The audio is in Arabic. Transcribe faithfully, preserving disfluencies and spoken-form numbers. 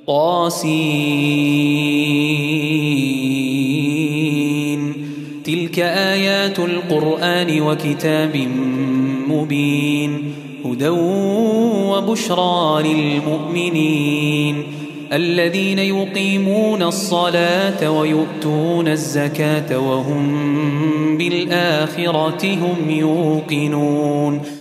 طاسين. تلك آيات القرآن وكتاب مبين، هدى وبشرى للمؤمنين الذين يقيمون الصلاة ويؤتون الزكاة وهم بالآخرة هم يوقنون.